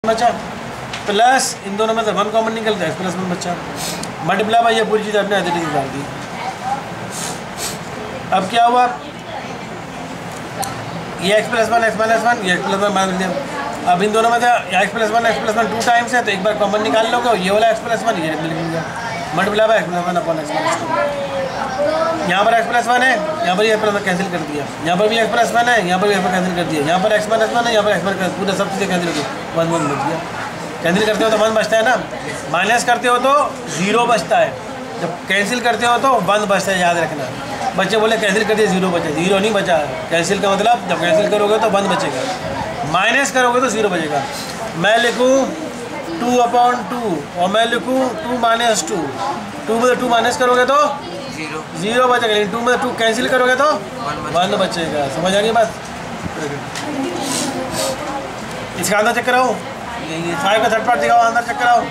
बचा प्लस इन दोनों में से 1 कॉमन निकलता है, प्लस 1 बचा, मल्टीप्लाई बाई ये पूरी चीज़ अपने एज इट इज डाल दी। अब क्या हुआ, ये x प्लस 1 ये x प्लस 1 माइनस दिया। अब इन दोनों में से x प्लस 1 2 टाइम्स है, तो एक बार कॉमन निकाल लोगे, ये वाला x प्लस 1 ये मिल गया, multiply by x plus 1 upon x plus 2। यहाँ पर x प्लस 1 है, यहाँ पर ये प्लस 1 कैंसिल कर दिया, यहाँ पर भी x प्लस 1 है, यहाँ पर भी x कैंसिल कर दिया, यहाँ पर x प्लस 1 है, यहाँ पर x प्लस पूरा सब चीज़ें कैंसिल कर दी, 1 1 बच गया। कैंसिल करते हो तो 1 बचता है ना, माइनस करते हो तो 0 बचता है, जब कैंसिल करते हो तो 1 बचता है, याद रखना। बच्चे बोले कैंसिल कर दिए 0 बचा, 0 नहीं बचा। कैंसिल का मतलब जब कैंसिल करोगे तो 1 बचेगा, माइनस करोगे तो 0 बचेगा। मैं लिखूँ 2/2 और मैं लिखूँ 2 - 2, 2 में 2 माइनस करोगे तो 0 बचेगा, लेकिन 2 में 2 कैंसिल करोगे तो 1 बचेगा। समझ आ गई बात? इसका आंसर चेक कराओ, 5 का थर्ड पार्ट दिखाओ, आंसर चेक कराओ,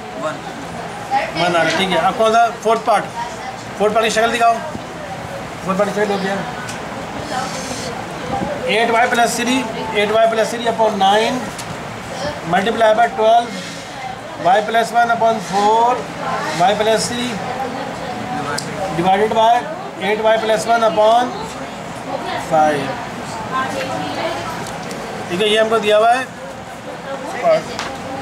1 आ रहा है, ठीक है। अब कौन सा फोर्थ पार्ट की शक्ल दिखाओ, फोर्थ पार्ट की शक्ल हो गया 8y + 3 upon 9 multiply by 12 y + 1 upon 4 y + 3 divided by 8y + 1 upon 5। ठीक है, ये हमको दिया हुआ है पार्ट,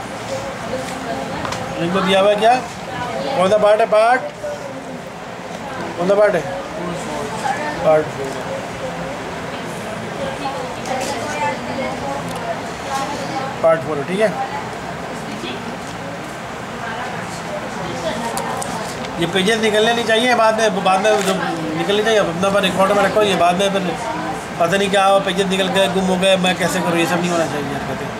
इनको दिया हुआ है क्या, कौन सा पार्ट है, कौन सा पार्ट है, पार्ट 4 है, ठीक है। ये पेजेस निकलने नहीं चाहिए बाद में जो निकलनी चाहिए अपना पर रिकॉर्ड में रखो, ये बाद में फिर पता नहीं क्या हुआ, पेजेस निकल गए, गुम हो गए, मैं कैसे करूँ, ये सब नहीं होना चाहिए हरकतें।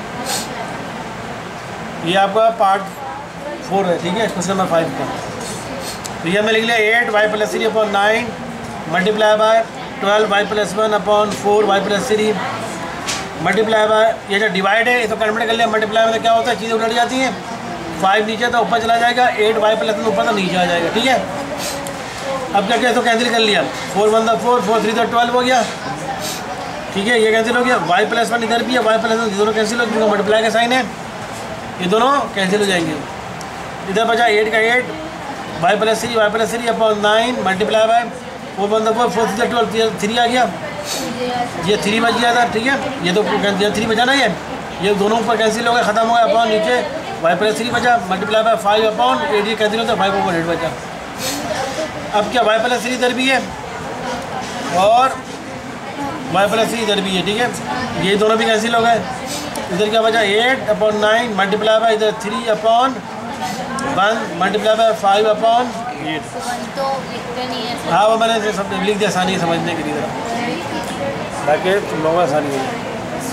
ये आपका पार्ट 4 है, ठीक है, क्वेश्चन नंबर 5 का। तो ये मैं लिख लिया 8y + 3 upon 9 multiply by 12y + 1 upon 4y + 3 multiply by, ये जो डिवाइड है ये तो कन्वर्ट कर लिया, मल्टीप्लाई में तो क्या होता है, चीज़ें उलट जाती हैं, 5 नीचे तो ऊपर चला जाएगा, 8y + 1 ऊपर तो नीचे आ जाएगा, ठीक है। अब क्या तो कैंसिल कर लिया, 4 1 4 4 3 12 हो गया, ठीक है, ये कैंसिल हो गया, y + 1 इधर भी है, y + 1 दोनों कैंसिल हो गए, मल्टीप्लाई का साइन है, ये दोनों कैंसिल हो जाएंगे। इधर बचा 8 का 8 y + 3 अपॉन 9 मल्टीप्लाई बाय 4 1 4 4 3 12 3 आ गया, ये 3 बच गया था, ठीक है, ये तो 3 बचा ना, ये दोनों ऊपर कैंसिल हो गए, ख़त्म हो गया, अपॉन नीचे y + 3 बचा मल्टीप्लाई बाय 5 अपॉन 8, ये कैंसिल होता है, 5/8 बचा। अब क्या y + 3 इधर भी है और y + 3 इधर भी है, ठीक है, ये दोनों भी कैंसिल हो गए। इधर क्या बचा 8 अपॉन 9 मल्टीप्लाई बाय इधर 3 अपॉन 1 मल्टीप्लाई बाय 5 अपॉन 8। हाँ, वो मैंने सब लिख दिया आसानी समझने के लिए, ताकि तुम लोगों को आसानी हो जाए।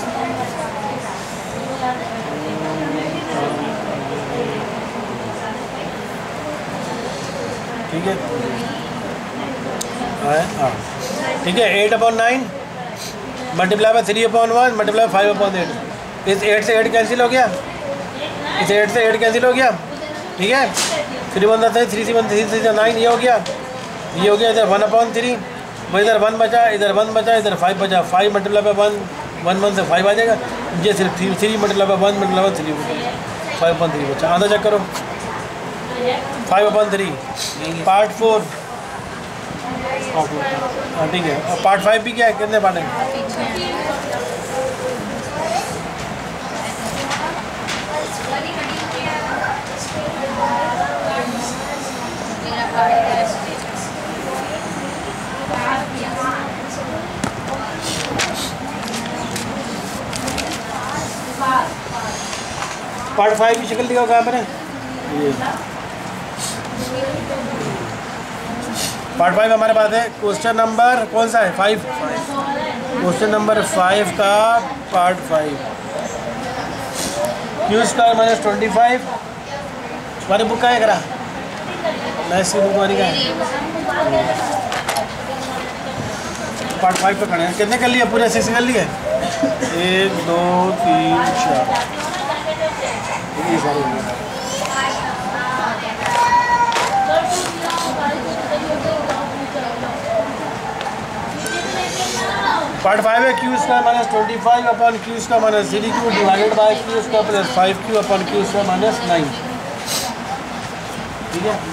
ठीक है, हाँ ठीक है, 8 upon 9 multiply by 3 upon 1 multiply 5 upon 8। इस 8 से 8 कैंसिल हो गया, इस 8 से 8 कैंसिल हो गया, ठीक है, 3 1 3 1 3 3 9, ये हो गया, ये हो गया। इधर 1/3, वो इधर 1 बचा, इधर 1 बचा, इधर 5 बचा, 5 मल्टीप्लाई बाय 1 1 से 5 आ जाएगा, ये सिर्फ 3 मल्टीप्लाई बाय 1 मल्टीप्लाई बाय 3 बचा, 5/3 बचा। आधा चेक करो, 5/3 पार्ट 4, हाँ ठीक है। और पार्ट 5 भी क्या है, कितने पार्ट हैं? पार्ट 5 की शक्ल दिखाओ, कहाँ पर है ये पार्ट 5 हमारे पास है। क्वेश्चन नंबर कौन सा है, 5, क्वेश्चन नंबर 5 का पार्ट 5। q² - 25 तुम्हारी बुक का है करा, मैथ्स की बुक हमारी का है। पार्ट 5 पे खड़े हैं, कितने कर लिए, पूरे 6 कर लिए, 1 2 3 4, ये सारे हो गए। पार्ट 5 है q square minus 25 upon q square minus 3q divided by q square plus 5q upon q square minus 9। ठीक है,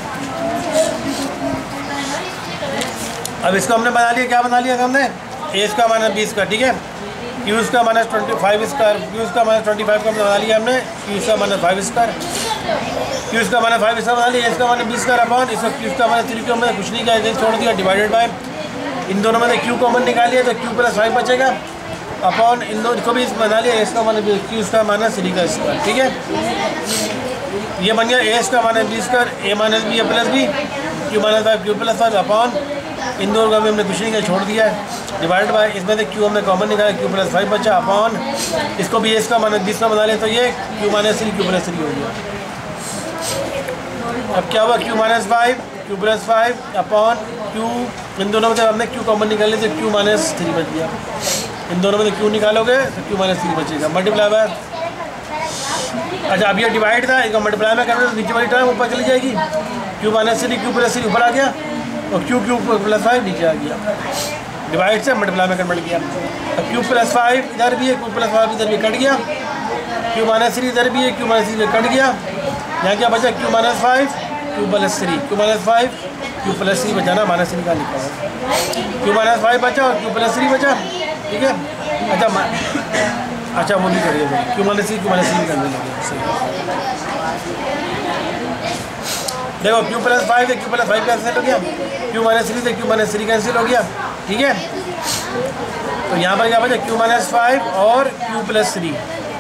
अब इसको हमने बना लिया, क्या बना लिया हमने, a square minus b square. ठीक है, q square minus 25 square, q square minus 25 का बना लिया हमने, q square minus 5 square, q square minus 5 square बना लिया, a square minus b square upon इसको क्यू स्क्वायर माइनस 3 को हमने कुछ नहीं किया, इसे छोड़ दिया, डिवाइडेड बाय इन दोनों में से क्यू कॉमन निकालिए तो क्यू प्लस 5 बचेगा अपॉन इन दोनों को भी बना लिया, a square minus q square minus 3 का स्क्वायर। ठीक है, ये बन गया a square minus b square, a minus b a plus b, q minus 5 q plus 5 upon इन दोनों का भी हमने कुछ नहीं किया, छोड़ दिया है, डिवाइड बाय इसमें से क्यू हमने कॉमन निकाला, क्यू प्लस 5 बचा अपॉन इसको भी a square minus b square बना लिया तो ये क्यू माइनस 3 क्यू प्लस 3 हो गया। अब क्या हुआ, q minus 5 q plus 5 upon q, इन दोनों में से हमने क्यू कॉमन निकाले तो क्यू माइनस 3 बच गया, इन दोनों में से क्यू निकालोगे तो क्यू माइनस 3 बचेगा, मल्टीप्लाई बाय, अच्छा अब ये डिवाइड था, इसका मल्टीप्लाई में करना तो नीचे वाली टर्म ऊपर चली जाएगी, क्यू माइनस 3 क्यू प्लस 3 ऊपर आ गया और क्यू क्यू प्लस 5 नीचे आ गया, डिवाइड से मल्टीप्लाई में कन्वर्ट किया। अब क्यू प्लस 5 इधर भी है, क्यू प्लस 5 इधर भी कट गया, क्यू माइनस 3 इधर भी है, क्यू माइनस 3 कट गया, यहाँ क्या बचा, q minus 5 q plus 3, q minus 5 q plus 3 बचा ना, माइनस 3 का लिखा है, क्यू माइनस 5 बचा और क्यू प्लस 3 बचा। ठीक है, अच्छा वो नहीं करिए, क्यू माइनस 3 करने लगे, सही। देखो क्यू प्लस 5 से क्यू प्लस 5 कैंसिल हो गया, क्यू माइनस 3 से क्यू माइनस 3 कैंसिल हो गया। ठीक है, तो यहाँ पर क्या बचा, क्यू माइनस 5 और q plus 3,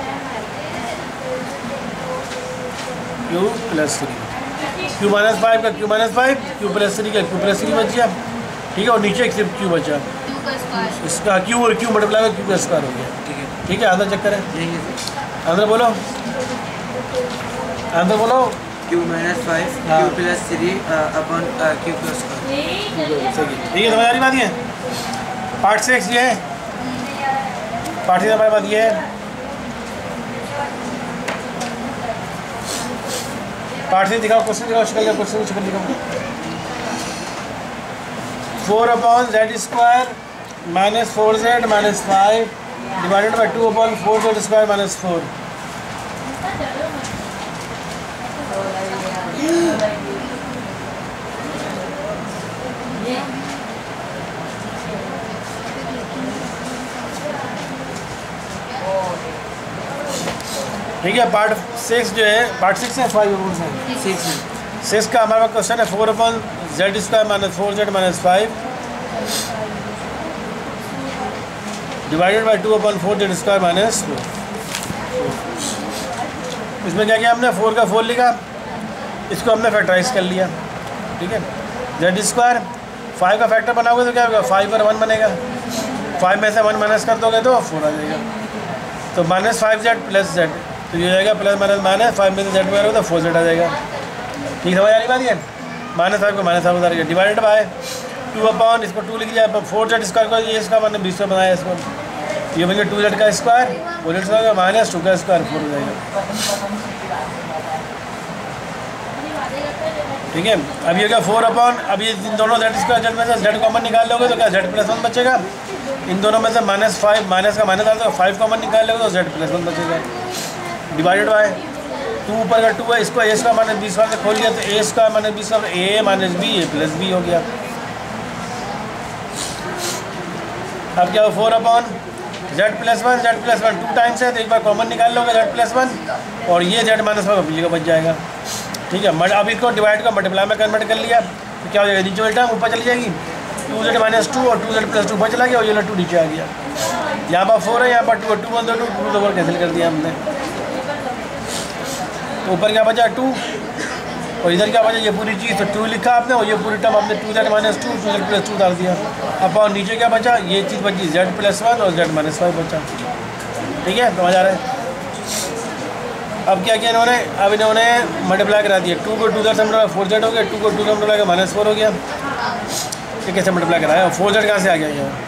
q plus 3, q minus 5 का क्यू माइनस 5, क्यू प्लस 3 का क्यू प्लस 3 बच गया। ठीक है, और नीचे सिर्फ क्यू बचा, इसका क्यू और क्यू मल्टीप्लाई में क्यू का स्क्वायर हो गया। ठीक है, ठीक है, आधा चक्कर है, आंसर बोलो, आंसर बोलो, q minus 5 q plus 3 upon q plus 5। ठीक है, समझ आ रही बात, ये पार्ट 6 ये है, पार्ट 6 हमारे बात ये है, पार्ट 6 दिखाओ, क्वेश्चन दिखाओ, शक्ल क्वेश्चन शक्ल दिखाओ। 4 upon z square minus 4z minus 5 divided by 2 upon 4z square minus 4। ठीक है, पार्ट 6 जो है, पार्ट 6 है 5 है 6 का हमारा क्वेश्चन है 4 upon z square minus 4z minus 5 divided by 2 upon 4z square minus 4। इसमें क्या किया हमने, 4 का 4 लिखा, इसको हमने फैक्टराइज कर लिया। ठीक है, जेड स्क्वायर 5 का फैक्टर बनाओगे तो क्या होगा, 5 और 1 बनेगा, 5 में से 1 माइनस कर दोगे तो 4 आ जाएगा, तो माइनस 5z प्लस z, तो ये हो जाएगा प्लस माइनस माइनस 5 में से z वगैरह तो 4z आ जाएगा। ठीक समझ आ रही बात, ये माइनस 5 को माइनस 5 बता रही, डिवाइडेड बाय 2 अपॉन इसको 2 लिख जाए, 4z स्क्वायर को ये इसका मैंने 20 में बनाया इसको, ये बन गया 2z का स्क्वायर, 4z स्क्वायर माइनस 2 का स्क्वायर 4 हो जाएगा। ठीक है, अब ये क्या 4 अपॉन, अब ये इन दोनों जेड स्क्वायर जेड में से जेड कॉमन निकाल लोगे तो क्या जेड प्लस 1 बचेगा, इन दोनों में से माइनस 5 माइनस का माइनस आता है, 5 कॉमन निकाल लोगे तो जेड प्लस 1 बचेगा, डिवाइडेड बाय 2 ऊपर का 2 है, इसको a square minus b square से खोल लिया तो a square minus b square a minus b a plus b हो गया। अब क्या हो 4 अपॉन जेड प्लस 1 2 टाइम्स है तो एक बार कॉमन निकाल लोगे जेड प्लस 1 और ये जेड माइनस 1 का बच जाएगा। ठीक है, अब इसको डिवाइड का मल्टीप्लाई में कन्वर्ट कर लिया तो क्या हो जाएगा, नीचे वाली टर्म ऊपर चली जाएगी, 2z माइनस 2 और 2z प्लस 2 ऊपर चला गया और ये 2 नीचे आ गया, यहाँ पर 4 है, यहाँ पर 2 2 1 2 2 कैंसिल कर दिया हमने, तो ऊपर क्या बचा 2 और इधर क्या बचा ये पूरी चीज़, तो 2 लिखा आपने और ये पूरी टर्म आपने 2z माइनस 2 2z प्लस 2 डाल दिया, अब और नीचे क्या बचा, ये चीज़ बची z प्लस 1 और z माइनस 5 बचा। ठीक है, समझ आ रहा है। अब क्या किया इन्होंने, अब इन्होंने मल्टीप्लाई करा दिया, 2 को 2 से मल्टीप्लाई 4z हो गया, 2 को 2 से मल्टीप्लाई माइनस 4 हो गया, ये कैसे मल्टीप्लाई कराया, 4z कहाँ से आ गया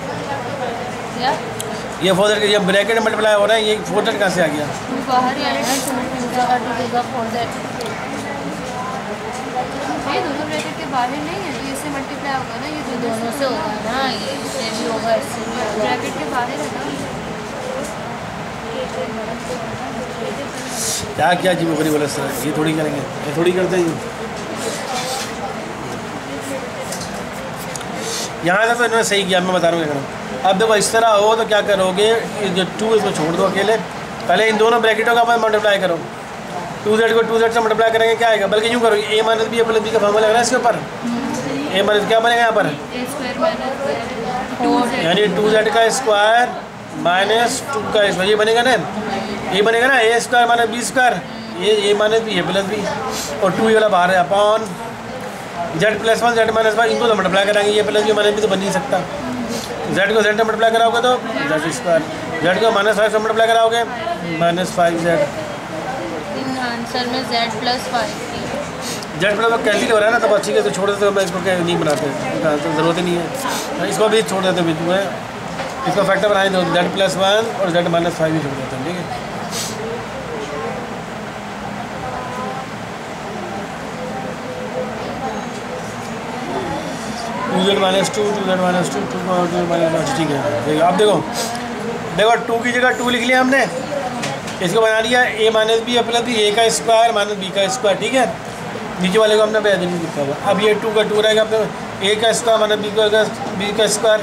ये 4z के, ये ब्रैकेट मल्टीप्लाई हो रहा है, ये 4z कहाँ से आ गया, ये दोनों ब्रैकेट के बाहर नहीं है, ये इससे मल्टीप्लाई होगा ना, ये दोनों से होगा ना, ये इससे भी होगा इससे भी होगा। ब्रैकेट के बाहर है ना। क्या क्या जी मुकरी बोले सर, ये थोड़ी करेंगे, ये थोड़ी करते हैं। यहाँ तक तो इन्होंने सही किया, मैं बता रहा हूँ क्या करूँ। अब देखो इस तरह हो तो क्या करोगे, ये जो 2 इसमें छोड़ दो अकेले, पहले इन दोनों ब्रैकेटों का अपन मल्टीप्लाई करो। 2z को 2z से मल्टीप्लाई करेंगे क्या आएगा, बल्कि यूँ करो a minus b plus b का फॉर्मूला लग रहा है इसके ऊपर। a माइनस क्या बनेगा यहाँ पर, यानी 2z का स्क्वायर माइनस 2 का स्क्वायर, ये बनेगा ना, ये बनेगा ना a square minus b square, ये a माइनस बी है प्लस बी, और 2 ये वाला बाहर है upon z plus 1 z minus 1, इनको तो मल्टीप्लाई कराएंगे, ये प्लस बी माइनस बी तो बन नहीं सकता। z को z से मल्टीप्लाई कराओगे तो z स्क्वायर, z को माइनस 5 से मल्टीप्लाई कराओगे माइनस 5z। आंसर में z plus 5 z plus cancel हो रहा है ना, तब अच्छी है तो छोड़ देते, मैं इसको क्या नहीं बनाते, तो ज़रूरत ही नहीं है, इसको भी छोड़ देते बीच में, इसको फैक्टर बनाए दो z प्लस 1 और z माइनस 5 भी छोड़ देते हैं, ठीक है। Two z minus 2 2z minus 2 2 minus, ठीक है। अब देखो 2 की जगह 2 लिख लिया हमने, इसको बना लिया a minus b plus b, a का स्क्वायर माइनस b का स्क्वायर, ठीक है। नीचे वाले को हमने बेहद नहीं लिखा हुआ। अब ये 2 का 2 रहेगा, अपने a का स्क्वायर माइनस b का स्क्वायर।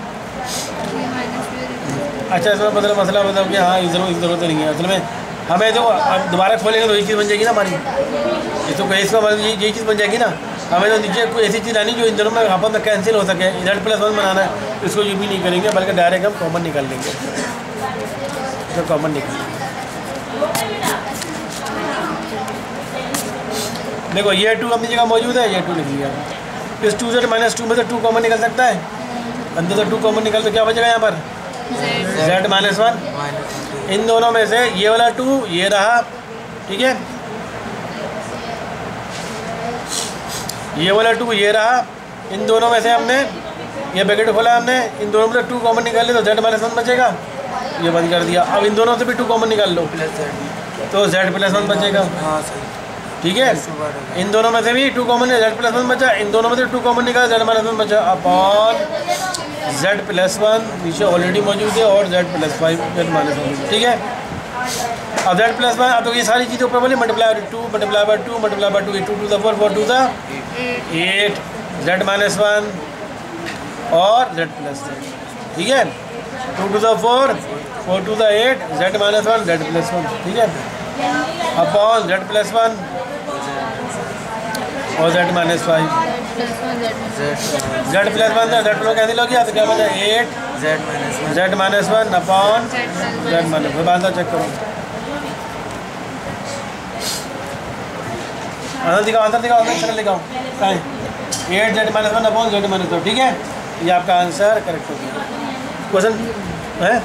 अच्छा इसमें मतलब मसला मतलब कि हाँ ज़रूरत नहीं है असल में, हमें तो अब दोबारा खोलेंगे तो ये चीज़ बन जाएगी ना हमारी, इसको इसका मतलब ये चीज़ बन जाएगी ना, हमें तो नीचे कोई ऐसी चीज़ आनी जो इन दोनों में आपस में कैंसिल हो सके। z प्लस 1 बनाना है, इसको यूँ भी नहीं करेंगे, बल्कि डायरेक्ट हम कॉमन निकाल लेंगे, इसको कॉमन निकाल। देखो ये 2 अपनी जगह मौजूद है, ये 2 लिख लिया। इस 2z माइनस 2 में से 2 कॉमन निकल सकता है, अंदर से 2 कॉमन निकल तो क्या बचेगा यहाँ पर z माइनस 1। इन दोनों में से ये वाला 2 ये रहा, ठीक है, ये वाला 2 ये रहा, इन दोनों में से हमने ये ब्रैकेट खोला, हमने इन दोनों में से 2 कॉमन निकाल ले तो z माइनस 1 बचेगा, ये बंद कर दिया। अब इन दोनों से भी 2 कॉमन निकाल लो तो z प्लस 1 बचेगा, ठीक है। इन दोनों में से भी 2 कॉमन है, z प्लस 1 बचा, इन दोनों में से 2 कॉमन निकाला, z माइनस 1 बचा, अपॉन z प्लस 1 नीचे ऑलरेडी मौजूद है, और z प्लस 5 z माइनस 1, ठीक है। अब z प्लस 1, अब तो ये सारी चीज़ें ऊपर बोले multiply 2 multiply by 2 multiply by 2, 2 to the 4 4 to the 8 z minus 1 और z प्लस 1, ठीक है। 2 to the 4 4 to the 8 z minus 1 z plus 1, ठीक है, अपॉन z प्लस 1 और z minus 5, z plus 1 z plus cancel हो गया तो क्या बचा 8 z minus 1 upon z minus 1। बाद चेक करो, आंसर दिखाओ, आंसर दिखाओ, आंसर शक्ल दिखाओ, 8 z minus 1 upon z minus 2, ठीक है। ये आपका आंसर करेक्ट हो गया। क्वेश्चन है,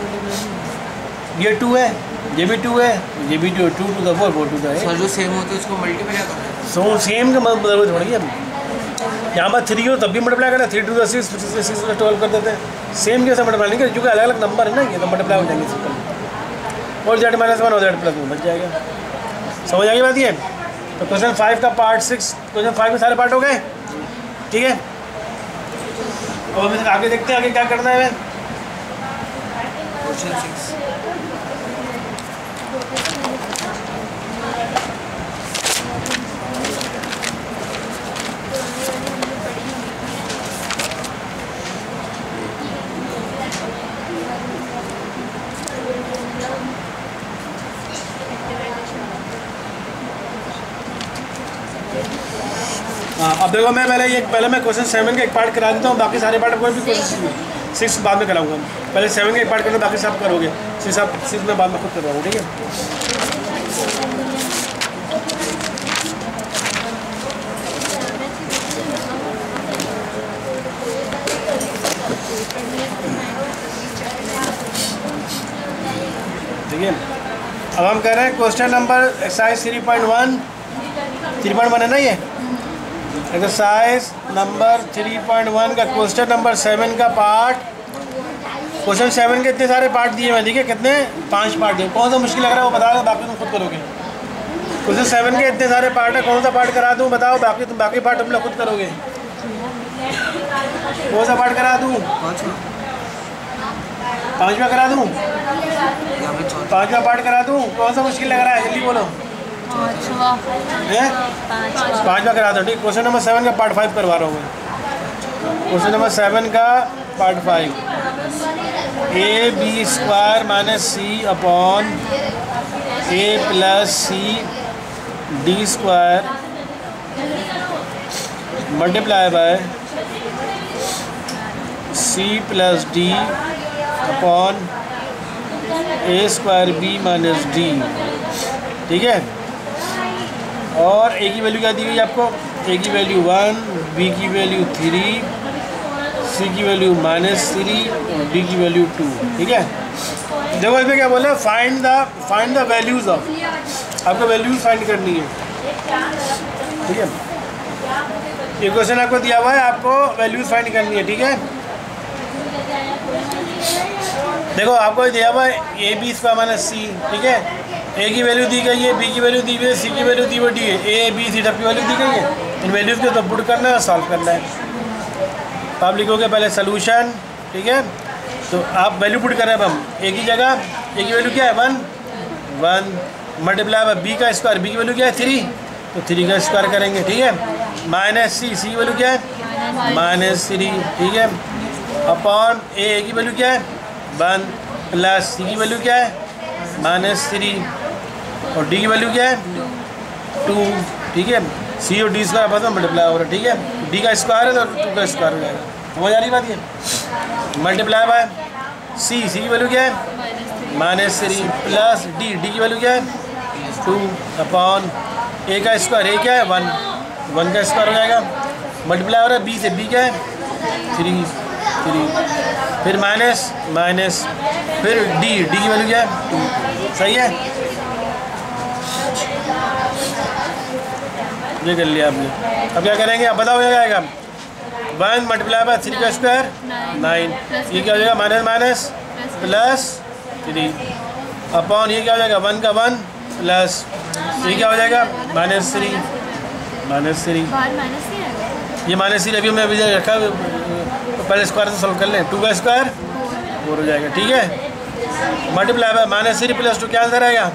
ये 2 है, ये भी 2 है, ये भी 2 2 to the 4 4 to the 8। Sir जो सेम हो तो इसको मल्टीप्लाई करना है, सो सेम का मतलब थोड़ी है, यहाँ पर 3 हो तब भी मल्टीप्लाई करना, 3 to the 6 6 to the 12 कर देते हैं, सेम कैसे मल्टीप्लाई नहीं करते, क्योंकि अलग अलग नंबर है ना, ये तो मल्टीप्लाई हो जाएंगे सिंपल, और z माइनस 1 और z प्लस 1 बच जाएगा। समझ आएगी बात ये। तो क्वेश्चन 5 का पार्ट 6, क्वेश्चन 5 में सारे पार्ट हो गए, ठीक है। और अभी आगे देखते हैं आगे क्या करना है। क्वेश्चन 6 हाँ, अब देखो मैं पहले मैं क्वेश्चन 7 का एक पार्ट करा देता हूँ, बाकी सारे पार्ट कोई भी क्वेश्चन 6 बाद में कराऊंगा। पहले 7 का एक पार्ट करना, बाकी सब करोगे, 6 में बाद में खुद करवाऊँ, ठीक है। ठीक है, अब हम कह रहे हैं क्वेश्चन नंबर एक्सरसाइज 3.1 है ना, ये एक्सरसाइज नंबर 3.1 का क्वेश्चन नंबर 7 का पार्ट। क्वेश्चन 7 के इतने सारे पार्ट दिए हैं, ठीक है, कितने 5 पार्ट दिए। कौन सा मुश्किल लग रहा है वो बता दो, बाकी तुम खुद करोगे। क्वेश्चन 7 के इतने सारे पार्ट है, कौन सा पार्ट करा दूँ बताओ, बाकी पार्ट तुम लोग खुद करोगे। कौन सा पार्ट करा दूँ? पाँचवा करा दूँ? पाँचवा पार्ट करा दूँ? कौन सा मुश्किल लग रहा है, जल्दी बोलो। पाँचवा करा दो, ठीक। क्वेश्चन नंबर 7 का पार्ट 5 करवा रहा हूँ मैं। क्वेश्चन नंबर 7 का part 5, ab² minus c upon a plus c d² multiply by c plus d upon a² b minus d, ठीक है। और a की वैल्यू क्या दी गई आपको? a की वैल्यू 1, b की वैल्यू 3, c की वैल्यू -3 और d की वैल्यू 2, ठीक है। देखो इसमें क्या बोला है, फाइंड द वैल्यूज़ ऑफ, आपको वैल्यूज फाइंड करनी है, ठीक है। ये क्वेश्चन आपको दिया हुआ है, आपको वैल्यूज फाइंड करनी है, ठीक है। देखो आपको दिया हुआ है ab² माइनस सी, ठीक है। a की वैल्यू दी गई है, b की वैल्यू दी गई है, c की वैल्यू दी गई है, a b c की वैल्यू दी गई है। इन वैल्यूज़ को तो पुट करना है, सॉल्व करना है। तो आप लिखोगे पहले सोल्यूशन, ठीक है। तो आप वैल्यू पुट कर रहे हैं हम a की जगह, a की वैल्यू क्या है 1 मल्टीप्लाई बाय b का स्क्वायर, b की वैल्यू क्या है 3, तो 3 का स्क्वायर करेंगे, ठीक है। माइनस c की वैल्यू क्या है -3, ठीक है। अपॉन a की वैल्यू क्या है 1 प्लस c की वैल्यू क्या है -3 और d की वैल्यू क्या है 2, ठीक है। c और d स्क्वायर आपस में मल्टीप्लाई हो रहा है, ठीक है। d का स्क्वायर है तो 2 का स्क्वायर हो जाएगा, समझ आ रही बात ये। मल्टीप्लाई बाय c की वैल्यू क्या है -3 प्लस d की वैल्यू क्या है 2 अपॉन a का स्क्वायर, a क्या है 1 का स्क्वायर हो जाएगा। मल्टीप्लाई हो रहा है b से, b क्या है 3, फिर माइनस फिर d की वैल्यू क्या है 2, सही है। ये कर लिया आपने। अब क्या करेंगे, अब बताओ क्या आएगा 1 मल्टीप्लाई बाय 3 का स्क्वायर 9, ये क्या हो जाएगा माइनस प्लस 3 अपॉन ये क्या हो जाएगा 1 का 1 प्लस ये क्या हो जाएगा -3 ये -3 अभी मैं रखा, पहले स्क्वायर से सॉल्व कर लें। 2 का स्क्वायर 4 हो जाएगा, ठीक है। मल्टीप्लाई बाय -3 प्लस 2 क्या आंसर आएगा,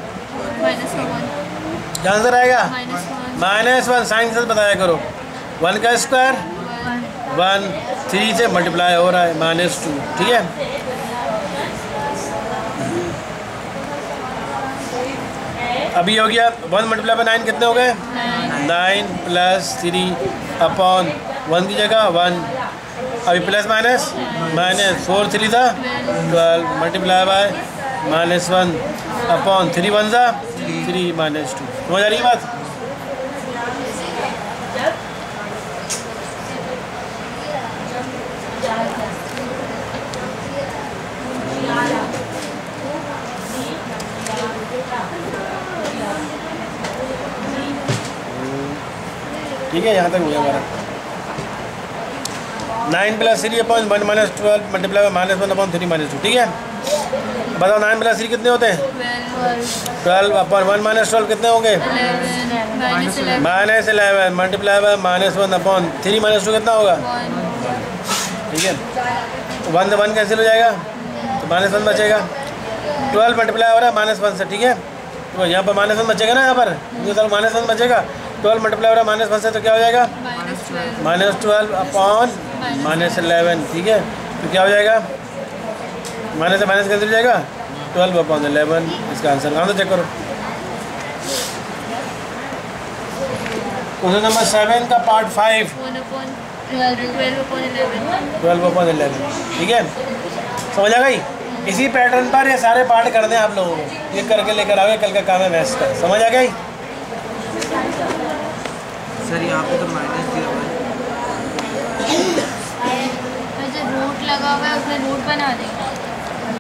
क्या आंसर आएगा -1। साइन से बताया करो, 1 का स्क्वायर 1 3 से मल्टीप्लाई हो रहा है -2, ठीक है। अभी हो गया 1 मल्टीप्लाई बाय 9 कितने हो गए 9 प्लस 3 अपॉन 1 की जगह 1, अभी प्लस माइनस 4 3 था 12 मल्टीप्लाई बाय -1 अपॉन 3 1 था 3 -2, समझ आ रही बात। ठीक है, यहाँ तक हो गया हमारा। 9 plus 3 upon 1 -12 multiply by -1 upon 3 -2, ठीक है। बताओ 9 प्लस 3 कितने होते हैं 12 अपॉन 1 -12 कितने होंगे -11 मल्टीप्लाई बाय -1 अपॉन 3 -2 कितना होगा, ठीक है। 1 से 1 कैंसिल हो जाएगा तो -1 बचेगा। 12 मल्टीप्लाई हो रहा है -1 से, ठीक है। तो यहाँ पर -1 बचेगा ना, यहाँ पर -1 बचेगा। 12 मल्टीप्लाई हो रहा है -1 से तो क्या हो जाएगा -12 अपॉन -11, ठीक है। तो क्या हो जाएगा माइनस से माइनस कैंसिल हो जाएगा 12 अपॉन 11, इसका आंसर चेक करो। क्वेश्चन नंबर 7 का पार्ट 5 12 अपॉन 11, ठीक है। समझ आ गई। इसी पैटर्न पर ये सारे पार्ट कर दें आप लोगों को, ये करके लेकर आओगे, कल का काम है मैथ्स का। समझ आ गई सर? यहाँ पे तो माइनस दिया हुआ है, जो रूट लगा हुआ है उसमें रूट बना देंगे।